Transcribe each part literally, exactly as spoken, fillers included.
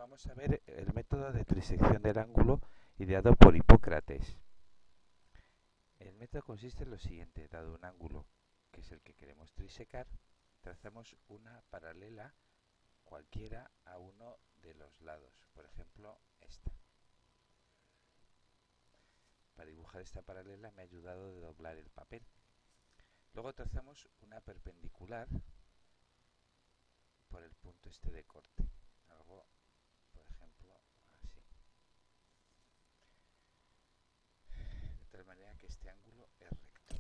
vamos a ver el método de trisección del ángulo ideado por Hipócrates. El método consiste en lo siguiente: dado un ángulo, que es el que queremos trisecar, trazamos una paralela cualquiera a uno de los lados, por ejemplo esta. Para dibujar esta paralela me ha ayudado de doblar el papel. Luego trazamos una perpendicular por el punto este de corte, algo por ejemplo así, de tal manera que este ángulo es recto.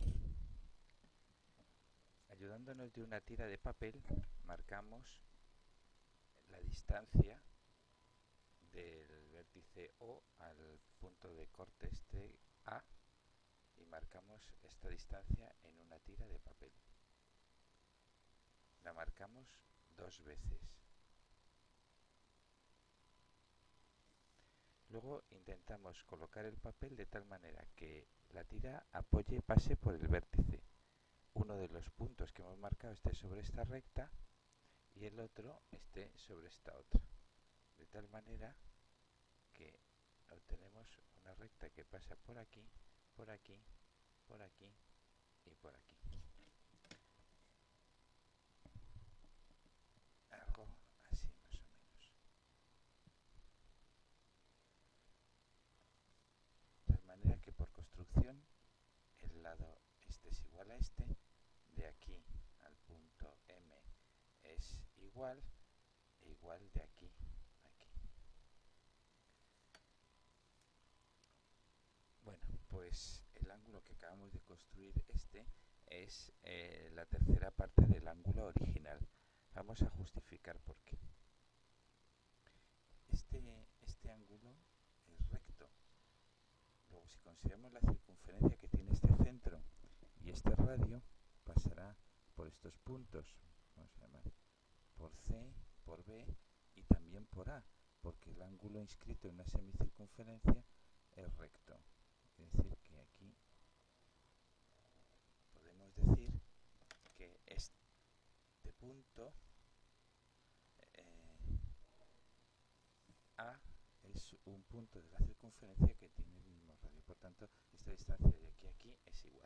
Ayudándonos de una tira de papel, marcamos la distancia del vértice O al punto de corte este A y marcamos esta distancia en una tira de papel. La marcamos dos veces. Luego intentamos colocar el papel de tal manera que la tira apoye y pase por el vértice. Uno de los puntos que hemos marcado esté sobre esta recta y el otro esté sobre esta otra. De tal manera que obtenemos una recta que pasa por aquí, por aquí, por aquí y por aquí. Algo así más o menos. De tal manera que por construcción el lado este es igual a este, de aquí al punto M es igual, e igual de aquí a aquí. Bueno, pues el ángulo que acabamos de construir este es eh, la tercera parte del ángulo original. Vamos a justificar por qué. Este, este ángulo es recto. Luego, si consideramos la circunferencia que tiene este centro y este radio, pasará por estos puntos, vamos a llamar por C, por B y también por A, porque el ángulo inscrito en una semicircunferencia es recto. Es decir, que aquí podemos decir que este punto eh, A es un punto de la circunferencia que tiene el mismo radio. Por tanto, esta distancia de aquí a aquí es igual.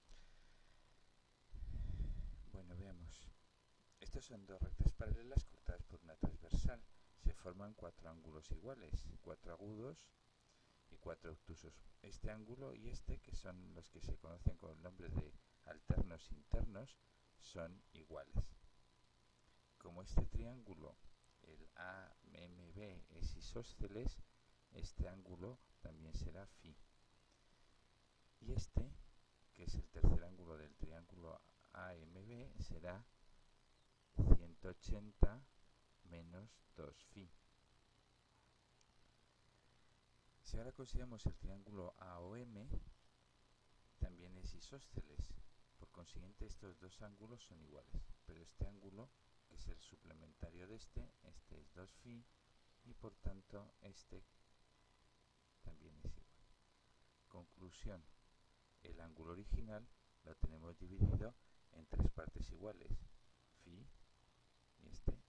Bueno, veamos. Estas son dos rectas paralelas cortadas por una transversal. Se forman cuatro ángulos iguales, cuatro agudos y cuatro obtusos. Este ángulo y este, que son los que se conocen con el nombre de alternos internos, son iguales. Como este triángulo, el A M B, es isósceles, este ángulo también será φ. Y este, que es el tercer ángulo del triángulo A M B, será ciento ochenta menos dos φ. Si ahora consideramos el triángulo A O M, también es isósceles. Por consiguiente, estos dos ángulos son iguales. Pero este ángulo, que es el suplementario de este, este es dos φ, y por tanto este también es igual. Conclusión: el ángulo original lo tenemos dividido en tres partes iguales, φ, y este